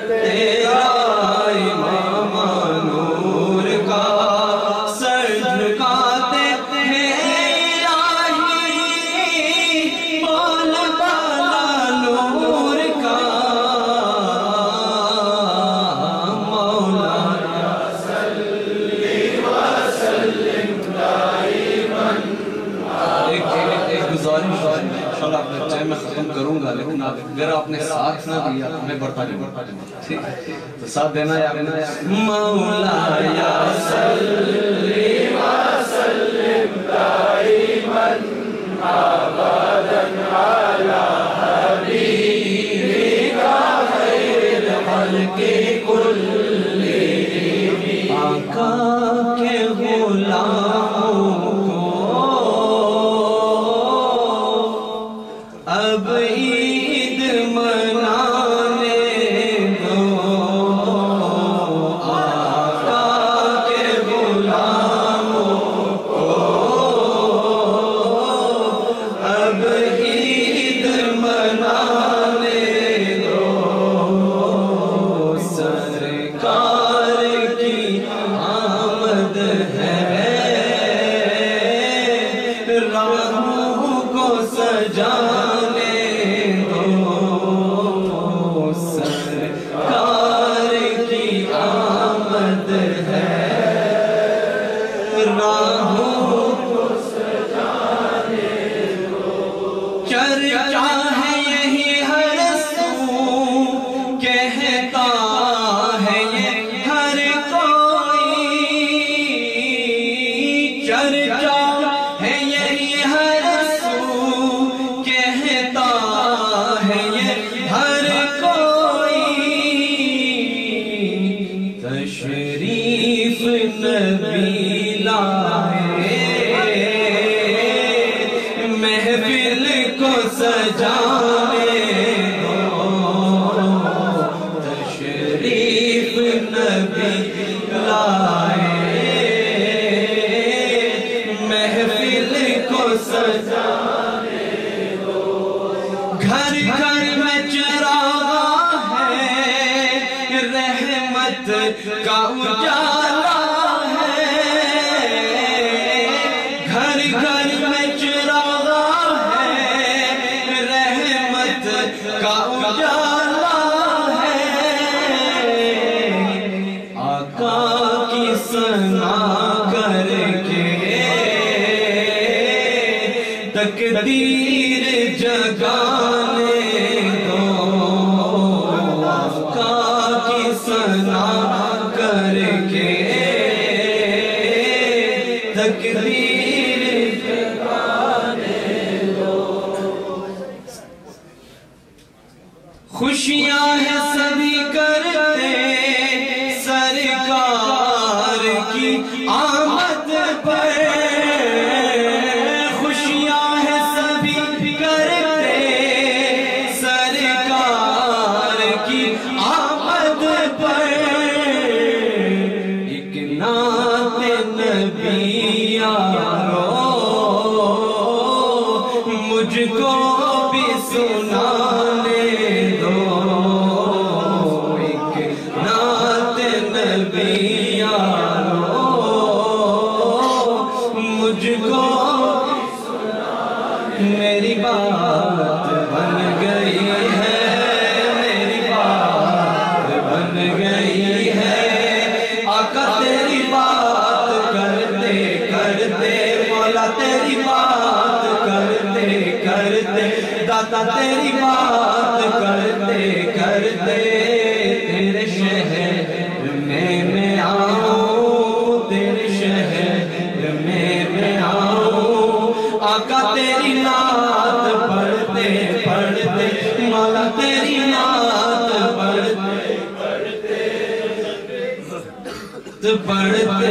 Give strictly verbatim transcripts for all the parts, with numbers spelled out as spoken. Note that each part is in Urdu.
تیرا امام نور کا سر جھکاتے ہیں الہی بول بالا نور کا مولا انشاءاللہ اپنے ٹائم میں ختم کروں گا، لیکن اگر آپ نے ساتھ نہ دیا تو میں بڑھتا جاؤں گا، ٹھیک ہے؟ تو ساتھ دینا یا مولا یا صلی وسلم دائما ابدا علی حبیبک خیر الخلق کلہم آقا کے غلاموں اب عید منانے دو، آقا کے غلاموں کو اب عید منانے دو، سرکار کی آمد ہے راہوں کو سجانے دو، سرکار کی آمد ہے راہوں کو سجانے دو، چرچا ہے یہی ہر سو کہتا ہے یہ ہر کوئی، چرچا ہے یہی ہر سو کہتا ہے یہ ہر کوئی، تشریف نبی لائے محفل کو سجانے دو، تشریف نبی لائے محفل کو سجانے دو، گھر گھر میں چراغ ہے رحمت کا اجالا ہے، گھر گھر میں چراغ ہے رحمت کا اجالا ہے، آقا کی ثنا کر کے تقدیر جگانے دو، آقا کی ثنا کر کے تقدیر جگانے دو، خوشیاں ہیں سبھی کرتے سرکار کی آمد پر، خوشیاں ہیں سبھی کرتے سرکار کی آمد پر، ایک نعت نبی یارو مجھ کو بھی سنانے دو، ایک نعت نبی یارو مجھ کو میری بات بن گئی ہے، میری بات بن گئی ہے، آقا تیری بات کرتے کرتے مولا تیری بات کرتے کرتے داتا تیری بات کرتے کرتے تیرے شہر میں میں آؤں، تیرے شہر میں میں آؤں، آقا تیری نعت پڑھتے پڑھتے مولا تیری نعت پڑھتے پڑھتے پڑھتے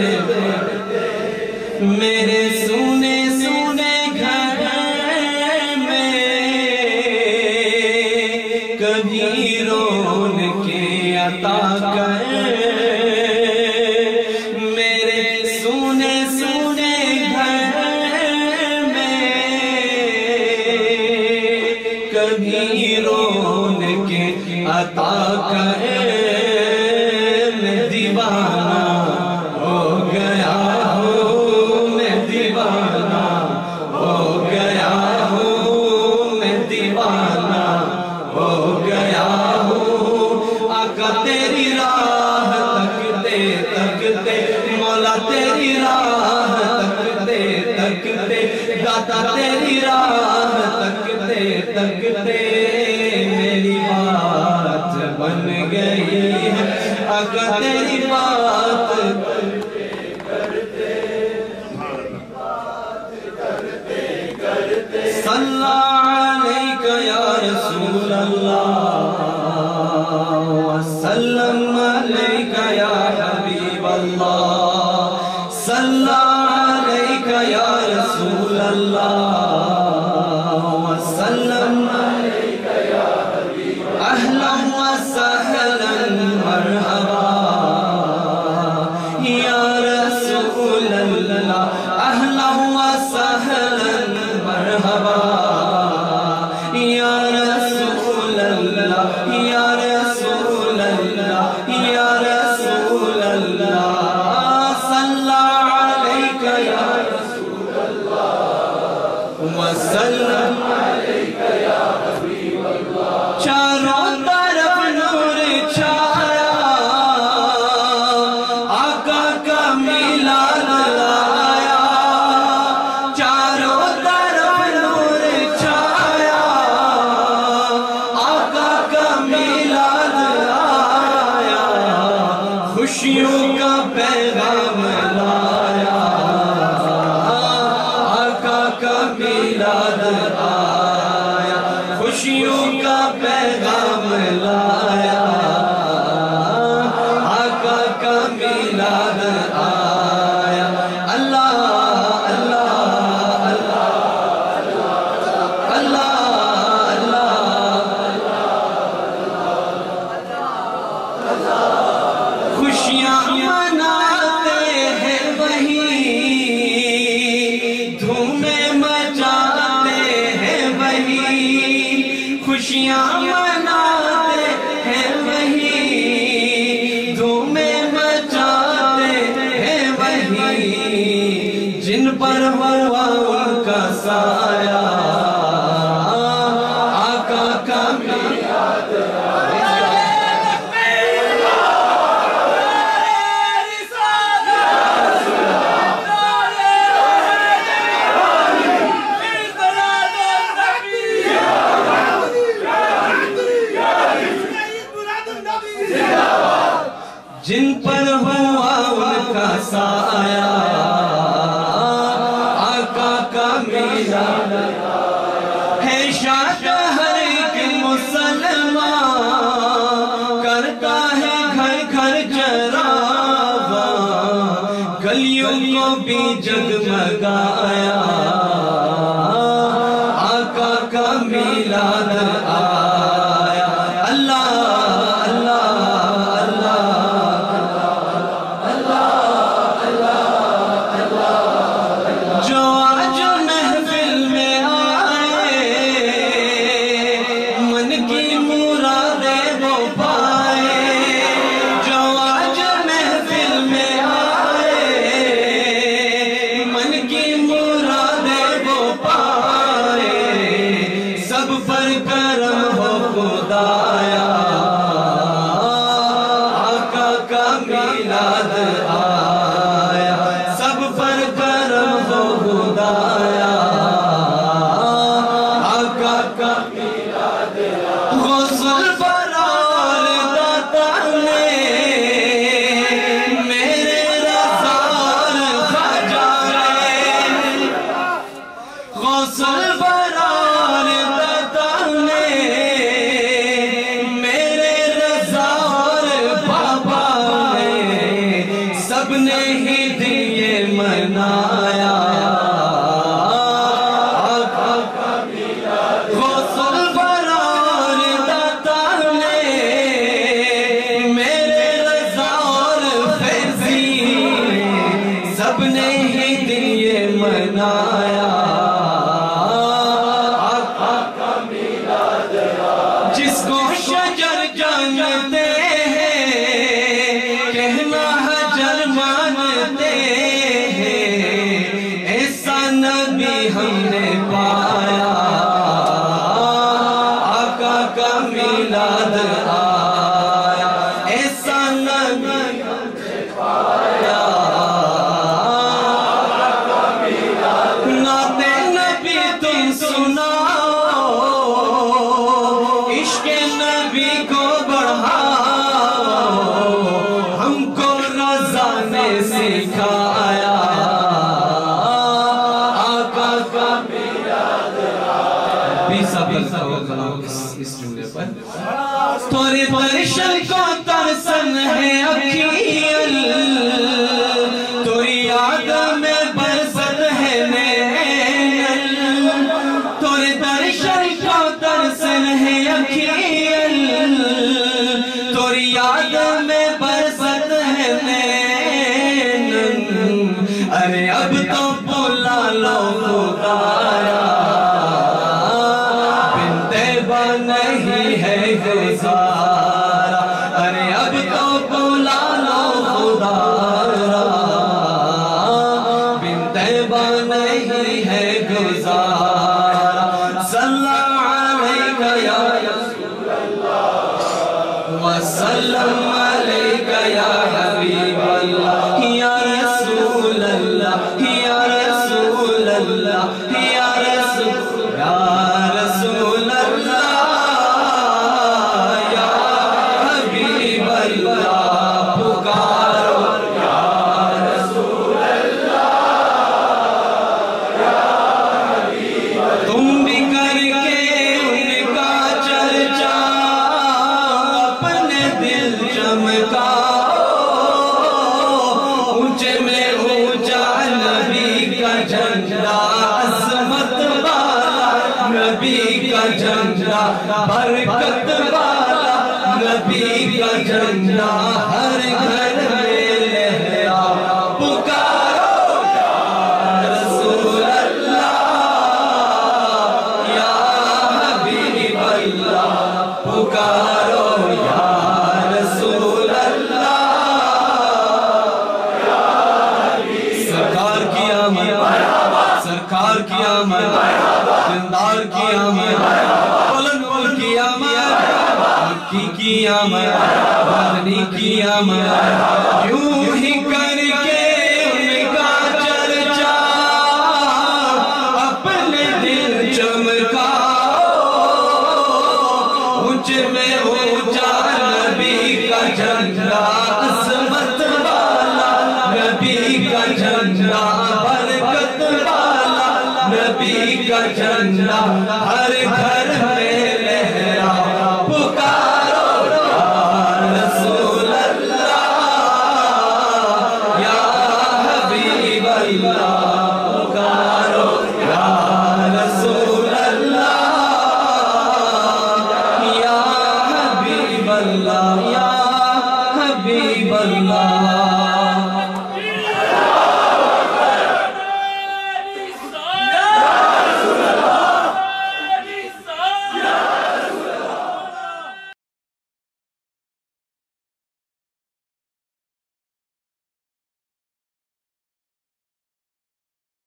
میرے سونے سونے گھر میں کبھی رون کے عطا کر، میرے سونے سونے گھر میں کبھی رون کے عطا کر، تیری راہ تکتے تکتے مولا تیری راہ تکتے تکتے داتا تیری راہ تکتے تکتے میری بات بن گئی ہے آقا تیری بات صلی علیک یا رسول اللہ وسلم علیک یا حبیب اللہ صلی علیک یا رسول اللہ وسلم علیک یا حبیب اللہ اہلا وسہلا مرحبا یا رسول اللہ اہلا وسہلا مرحبا یا رسول اللہ یا رسول اللہ یا رسول اللہ صلی علیک یا رسول اللہ وسلم علیک یا حبیب اللہ چاروں طرف نور چھایا آقا کا میلاد آیا چاروں طرف نور چھایا آقا کا میلاد آیا خوشیوں کا پیغام لایا آقا کا میلاد آیا خوشیوں کا پیغام لایا آقا کا میلاد آیا اللہ اللہ اللہ اللہ خوشیاں مناتے ہیں وہی دھومیں مچاتے ہیں وہی خوشیاں مناتے ہیں وہی دھومیں مچاتے ہیں وہی جن پر ہوا ان کا سایہ آقا کا میلاد جن پر ہوا ان کا سایہ آقا کا میلاد ہے شاد ہر ایک مسلمان کرتا ہے گھر گھر چراغاں گلیوں کو بھی جگمگایا آقا کا میلاد آیا اللہ آقا کا میلاد آیا سب پر کرم ہو خدایا آقا کا میلاد غوث البرار داتا نے میرے رسال خواجہ نے غوث البرار داتا نے سب اکھیل توری یاد میں برسد ہے نینل توری درشن کا ترسن ہے اکھیل توری یاد میں برسد ہے نینل ارے اب تو بلا لو خدایا نہیں ہے گزارا ارے اب تو بلا لو خدایا بن طیبہ نہیں ہے گزارا صلی علیکہ یا رسول اللہ وسلم علیکہ یا حبیب اللہ یا رسول اللہ یا رسول اللہ یا رسول یا رسول اللہ نبی کا جھنڈا برکت والا نبی کا جھنڈا ہر گھر میں لہرا پکارو یا رسول اللہ یا حبیب اللہ پکارو یا رسول اللہ یا حبیب سرکار کی آمد سرکار کی آمد زندار کی آمد بلند بلند کی آمد مکی کی آمد مدنی کی آمد یوں ہی کر کے ان کا چرچا اپنے دل چمکاؤ مجھ میں اونچا نبی کا جھنڈا عظمت والا نبی کا جھنڈا برکت والا نبی کا جھنڈا ہر